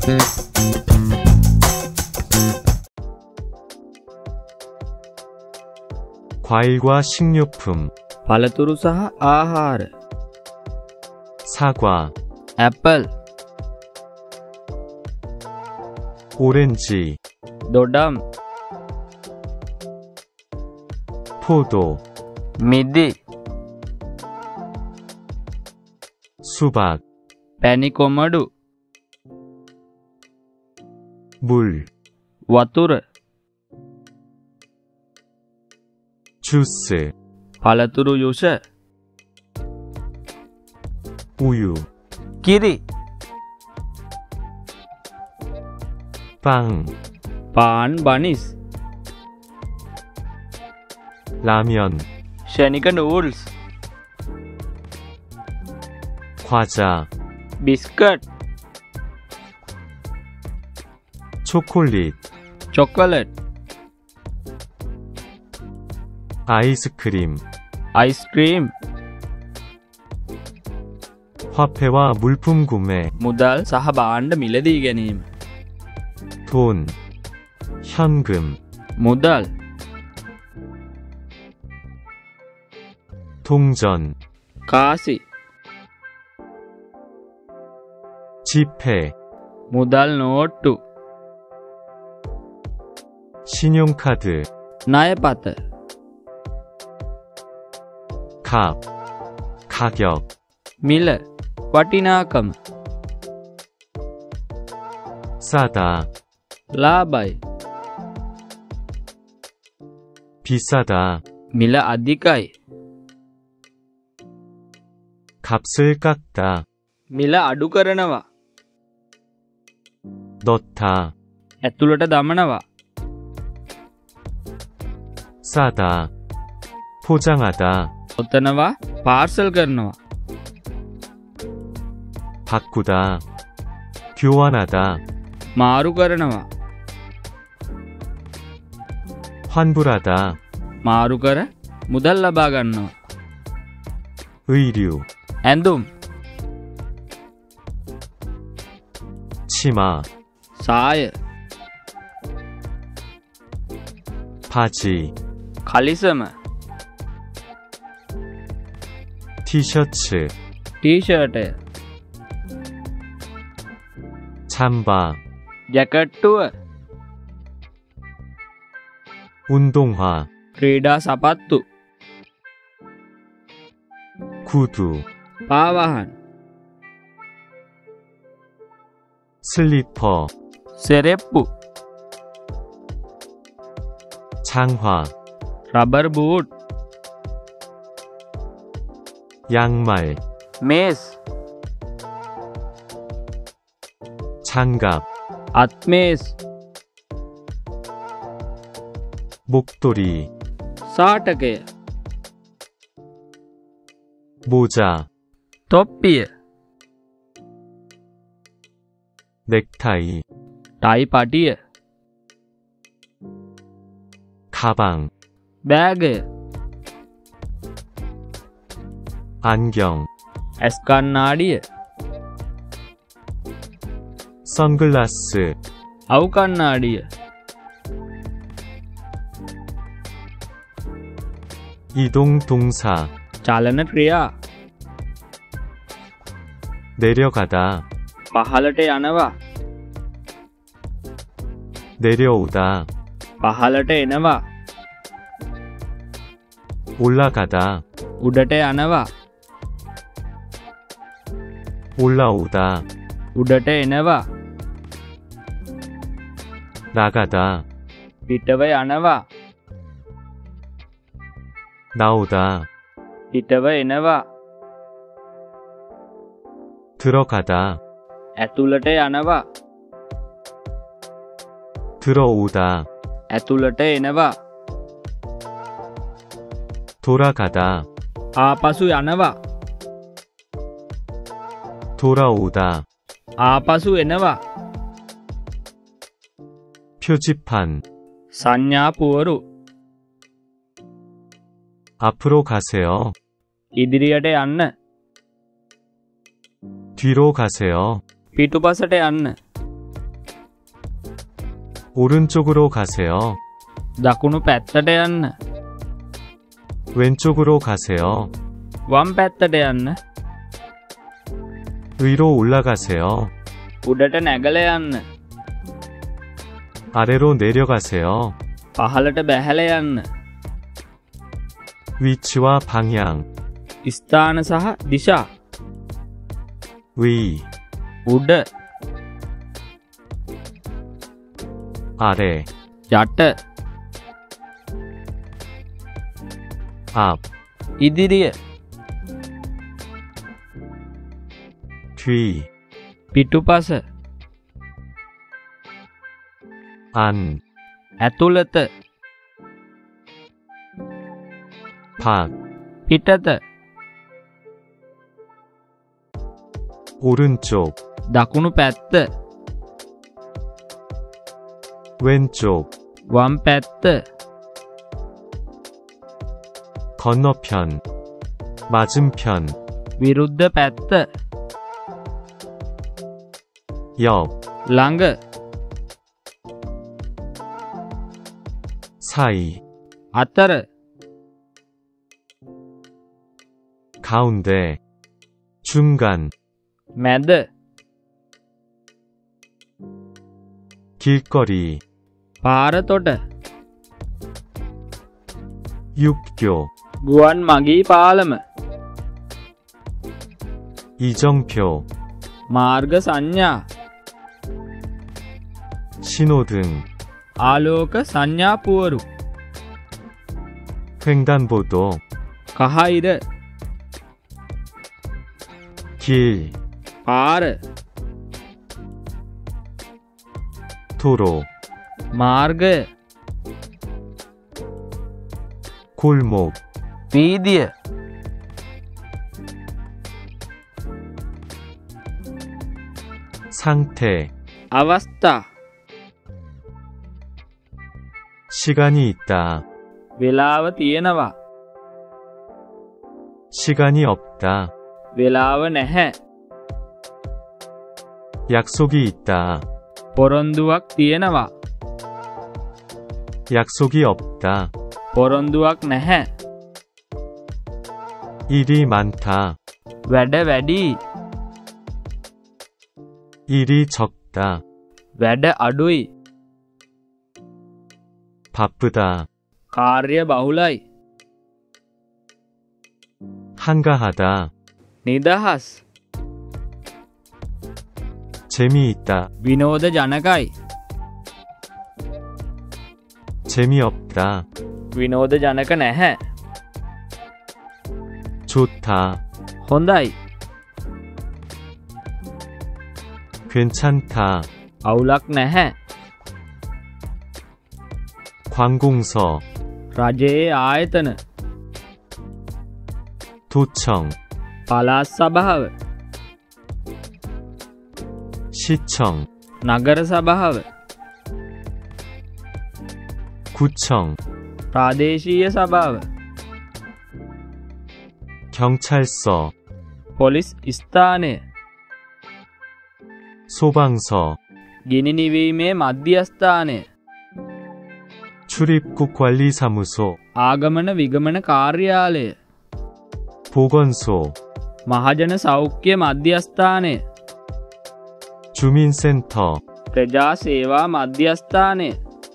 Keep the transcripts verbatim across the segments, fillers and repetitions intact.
과일과 식료품 පළතුරු සහ ආහාර 사과 ඇපල් 오렌지 දොඩම් 포도 මිදි 수박 පැණි කොමඩු 물 වතුර 주스 පළතුරු යුෂ 우유 කිරි 빵 පාන් බනිස් 라면 ෂණික නූඩ්ල්ස් 과자 බිස්කට් 초콜릿 චොකලට් 아이스크림 අයිස්ක්‍රීම් 화폐와 물품 구매 මුදල් සහ භාණ්ඩ මිලදී ගැනීම 돈 현금 මුදල් 동전 කාසි 지폐 මුදල් නෝට්ටු 신용카드 ණයපත 값 가격 මිල වටිනාකම 싸다 ලාභයි 비싸다 මිල අධිකයි 값을 깎다 මිල අඩු කරනවා 넣다 ඇතුළට දමනවා 싸다 포장하다 ඔතනවා පාර්සල් කරනවා 바꾸다 교환하다 මාරු කරනවා 환불하다 මාරු කර මුදල් ලබා ගන්නවා 의류 ඇඳුම් 치마 සාය 바지 කලිසම 티셔츠 ටී-ෂර්ටය 잠바 ජැකට්ටුව 운동화 ක්‍රීඩා සපත්තු 구두 පාවහන් 슬리퍼 සෙරෙප්පු 장화 රබර් බූට් 양말 මේස් 장갑 අත්මේස් 목도리 සාටකය 모자 තොප්පිය 넥타이 ටයි පටිය 가방 බෑගය 안경 ඇස් කණ්ණාඩිය 선글라스 අවු කණ්ණාඩිය 이동 동사 චලන ක්‍රියා 내려가다 පහළට යනවා 내려오다 පහළට එනවා 올라가다 උඩට යනවා 올라오다 උඩට එනවා 나가다 පිටව යනවා 나오다 පිටව එනවා 들어가다 ඇතුළට යනවා 들어오다 ඇතුළට එනවා 돌아가다 ආපසු යනවා 돌아오다 ආපසු එනවා 표지판 සංඥා පුවරු 앞으로 가세요 ඉදිරියට යන්න 뒤로 가세요 පිටුපසට යන්න 오른쪽으로 가세요. දකුණු පැත්තට යන්න. 왼쪽으로 가세요. වම් පැත්තට යන්න. 위로 올라가세요. උඩට නැගල යන්න. 아래로 내려가세요. පහළට බැහැල යන්න. 위치와 방향. ස්ථාන සහ දිශා. 위, උඩ, 아래, යට, 앞, ඉදිරිය, 뒤, පිටුපස, 안, ඇතුළත, 밖, පිටත, 오른쪽, දකුණු පැත්ත, 왼쪽, වම් පැත්ත, 건너편, 맞은편, විරුද්ධ පැත්ත, 옆, ළඟ, 사이, අතර, 가운데, 중간, මැද, 길거리, පාරතොට, 육교, ගුවන් මගී පාලම, 이정표, මාර්ග සංඥා, 신호등, ආලෝක සංඥා පුවරු, 횡단보도, කහයිර, 길, පාර, 도로, මාර්ගය, 골목, වීදිය, 상태, අවස්ථා, 시간이 있다, වෙලාව තියෙනවා, 시간이 없다, වෙලාව නැහැ, 약속이 있다, පොරොන්දුවක් තියෙනවා, 약속이 없다, පොරොන්දුවක් නැහැ, 일이 많다, වැඩ වැඩි, 일이 적다, වැඩ අඩුයි, 바쁘다, කාර්ය බහුලයි, 한가하다, නිදහස්, 재미있다, විනෝද ජනකයි, 재미없다, විනෝද ජනක නැහැ, 좋다, හොඳයි, 괜찮다, අවුලක් නැහැ, 관공서, රජයේ ආයතන, 도청, පළාත් සභාව, 시청, නගර සභාව, 구청, ප්‍රාදේශීය සභාව, 경찰서, පොලිස් ස්ථානය, 소방서, ගිනි නිවීමේ මධ්‍යස්ථානය, 출입국 관리사무소, ආගමන විගමන කාර්යාලය, 보건소, මහජන සෞඛ්‍ය මධ්‍යස්ථානය, 주민센터, ප්‍රජා සේවා මධ්‍යස්ථානය,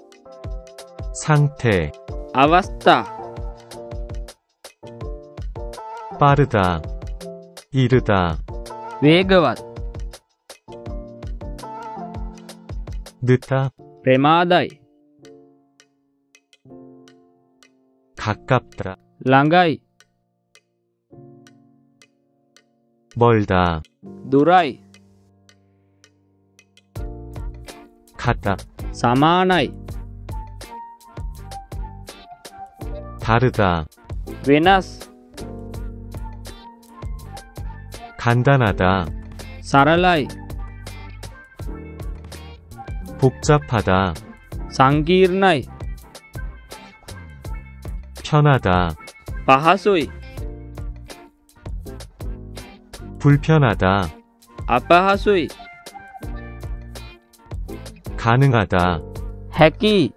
상태, අවස්ථා, 빠르다, 이르다, වේගවත්, 늦다, ප්‍රමාදයි, 가깝다, ළඟයි, 멀다, දුරයි, 같다, සමානයි, 다르다, වෙනස්, 간단하다, සරලයි, 복잡하다, සංකීර්ණයි, 편하다, පහසුයි, 불편하다, අපහසුයි, 가능하다, හැකි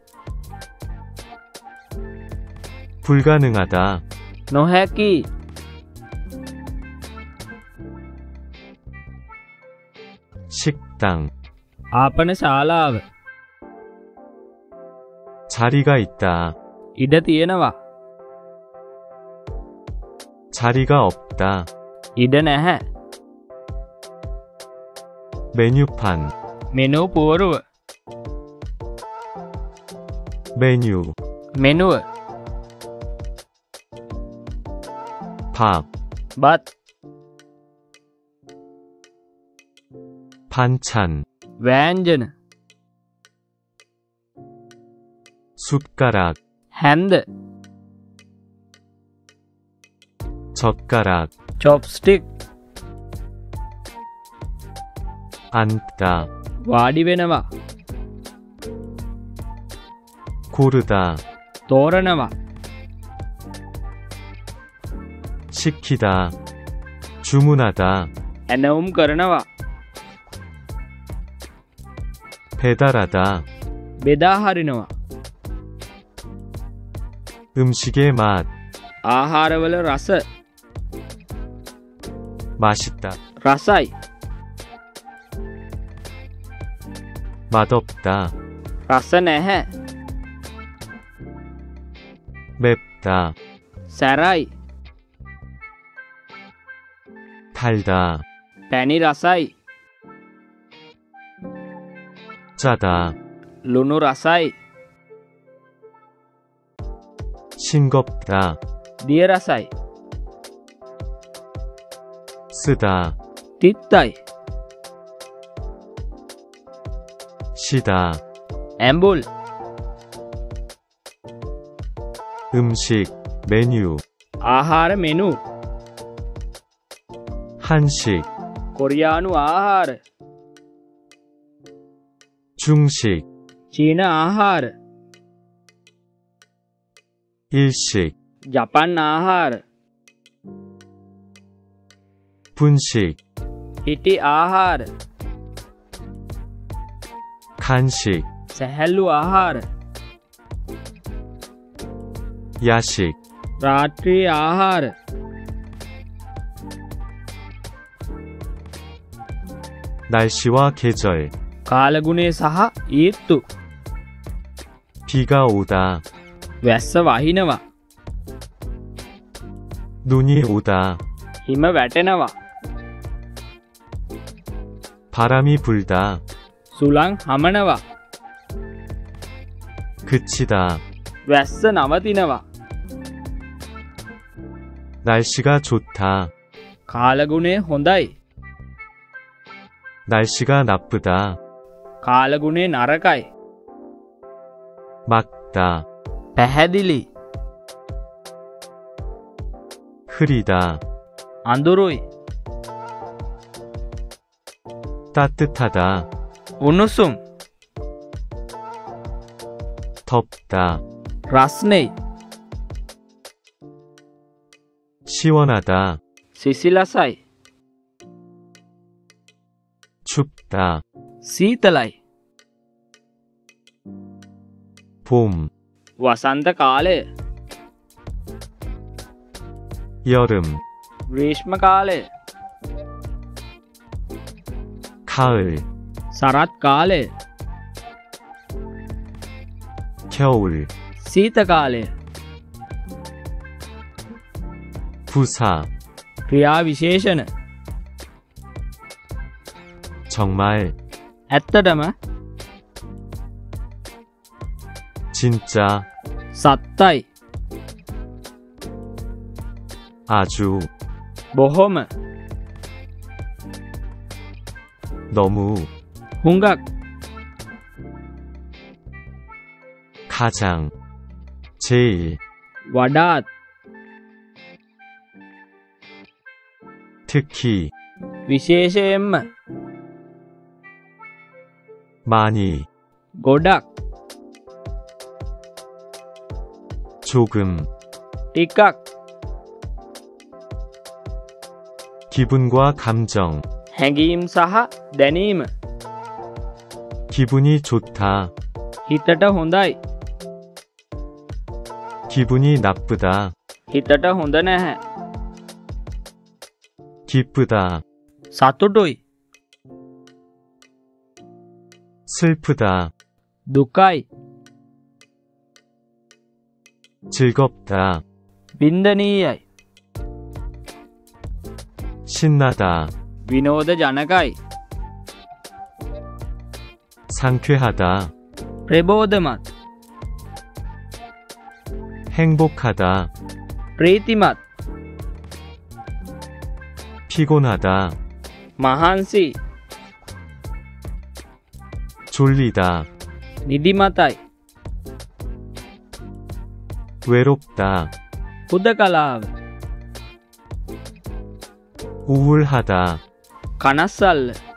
불가능하다. නොහැකි 식당. ආපන ශාලාව 자리가 있다. ඉඩ තියෙනවා 자리가 없다. ඉඩ නැහැ 메뉴판. මෙනු පුවරුව 메뉴. මෙනුව 밥. බත් 반찬. වෑංජන 숟가락. හැන්ද 젓가락. චොප්ස්ටික් 앉다. වාඩි වෙනවා 고르다. තෝරනවා 시키다. 주문하다. ඇනවුම් කරනවා 배달하다. බෙදා හරිනවා 음식의 맛. ආහාරවල රස 맛있다. රසයි 맛없다. රස නැහැ 맵다. සැරයි 달다. පැණි රසයි 짜다. ලුණු රසයි 싱겁다. දිය රසයි 쓰다. තිත්තයි 시다. ඇඹුල් 음식. 메뉴. ආහාර මෙනු 한식. කොරියානු ආහාර 중식. චීන ආහාර 일식. ජපන් ආහාර 분식. හිටි ආහාර 간식. සැහැල්ලු ආහාර 야식. රාත්‍රී ආහාර 날씨와 계절. කාලගුණේ සහ ඊත්තු 비가 오다. වැස්ස වහිනවා 눈이 오다. හිම වැටෙනවා 바람이 불다. සුළං හමනවා 그치다. වැස්ස නවතිනවා 날씨가 좋다. කාලගුණේ හොඳයි 날씨가 나쁘다. කාලගුණේ නරකයි 막다. පැහැදිලි 흐리다. අඳුරුයි 따뜻하다. උණුසුම් 덥다. රස්නෙයි 시원하다. සිසිලසයි 춥다. සීතලයි 봄. වසන්ත කාලය 여름. ග්‍රීෂ්ම කාලය 가을. සරත් කාලය 겨울. සීත කාලය 부사. ක්‍රියා විශේෂණ 정말. ඇත්තටම 진짜. සත්තයි 아주. බොහොම 너무. හුඟක් 가장. 제일. වඩාත් 특히. විශේෂයෙන්ම 많이. ගොඩක් 조금. ටිකක් 기분과 감정. හැඟීම් සහ දැනීම 기분이 좋다. හිතට හොඳයි. 기분이 나쁘다. හිතට හොඳ නැහැ. 기쁘다. සතුටුයි. 슬프다. දුකයි. 즐겁다. වින්දනීයයි. 신나다. විනෝද ජනකයි. 상쾌하다. ප්‍රබෝධමත්. 행복하다. ප්‍රීතිමත්. 피곤하다. මහන්සි. 졸리다. නිදිමතයි. 외롭다. හුදකලාව. 우울하다. කනස්සල්ල.